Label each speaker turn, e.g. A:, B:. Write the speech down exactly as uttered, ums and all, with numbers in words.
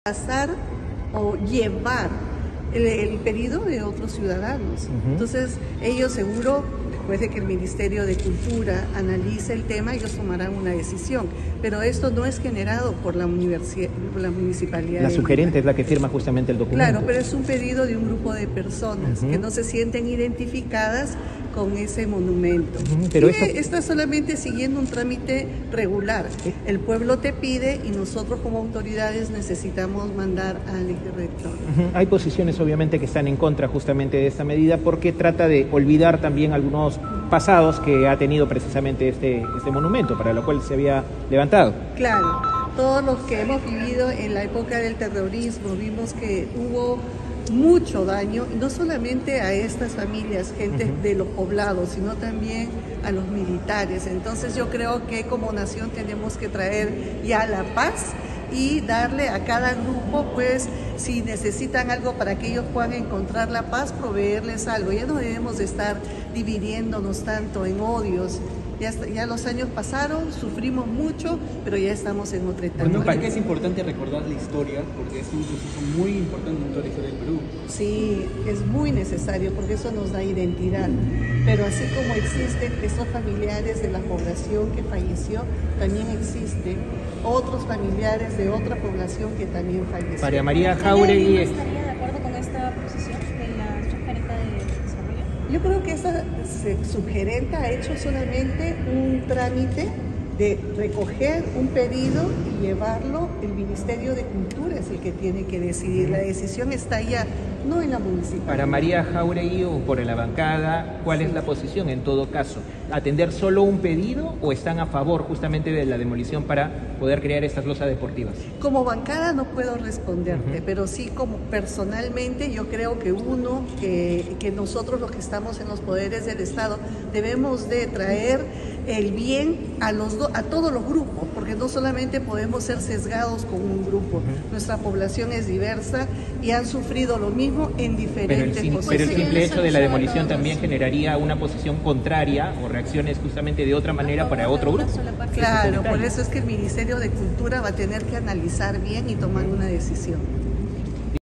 A: pasar o llevar el, el pedido de otros ciudadanos. Uh-huh. Entonces, ellos seguro, después de que el Ministerio de Cultura analice el tema, ellos tomarán una decisión. Pero esto no es generado por la, por la municipalidad.
B: La sugerente es la que firma justamente el documento.
A: Claro, pero es un pedido de un grupo de personas uh-huh. que no se sienten identificadas con ese monumento. Uh-huh, pero y esto... está solamente siguiendo un trámite regular. ¿Sí? El pueblo te pide y nosotros como autoridades necesitamos mandar al eje rector.
B: Uh-huh. Hay posiciones obviamente que están en contra justamente de esta medida porque trata de olvidar también algunos pasados que ha tenido precisamente este, este monumento, para lo cual se había levantado.
A: Claro, todos los que hemos vivido en la época del terrorismo vimos que hubo mucho daño, no solamente a estas familias, gente uh-huh. de los poblados, sino también a los militares. Entonces yo creo que como nación tenemos que traer ya la paz y darle a cada grupo, pues, si necesitan algo para que ellos puedan encontrar la paz, proveerles algo. Ya no debemos de estar dividiéndonos tanto en odios. Ya, ya los años pasaron, sufrimos mucho, pero ya estamos en otra etapa.
C: Bueno, ¿para qué es importante recordar la historia? Porque es un proceso muy importante en toda la historia del Perú.
A: Sí, es muy necesario porque eso nos da identidad. Pero así como existen esos familiares de la población que falleció, también existen otros familiares de otra población que también falleció.
B: María María Jáuregui
D: estaría de acuerdo con esta posición de la subgerenta de desarrollo.
A: Yo creo que esa subgerenta ha hecho solamente un trámite de recoger un pedido y llevarlo. El Ministerio de Cultura es el que tiene que decidir. La decisión está allá, no en la municipalidad.
B: Para María Jáuregui o por la bancada, ¿cuál sí. es la posición en todo caso? ¿Atender solo un pedido o están a favor justamente de la demolición para poder crear estas losas deportivas?
A: Como bancada no puedo responderte, uh-huh. pero sí como personalmente yo creo que uno, que, que nosotros los que estamos en los poderes del Estado debemos de traer el bien a, los do, a todos los grupos, porque no solamente podemos ser sesgados con un grupo. Uh-huh. Nuestra población es diversa y han sufrido lo mismo en diferentes
B: pero el,
A: posiciones.
B: Pero el simple hecho de la demolición también generaría una posición contraria o reacciones justamente de otra manera para otro grupo.
A: Claro, por eso es que el Ministerio de Cultura va a tener que analizar bien y tomar una decisión.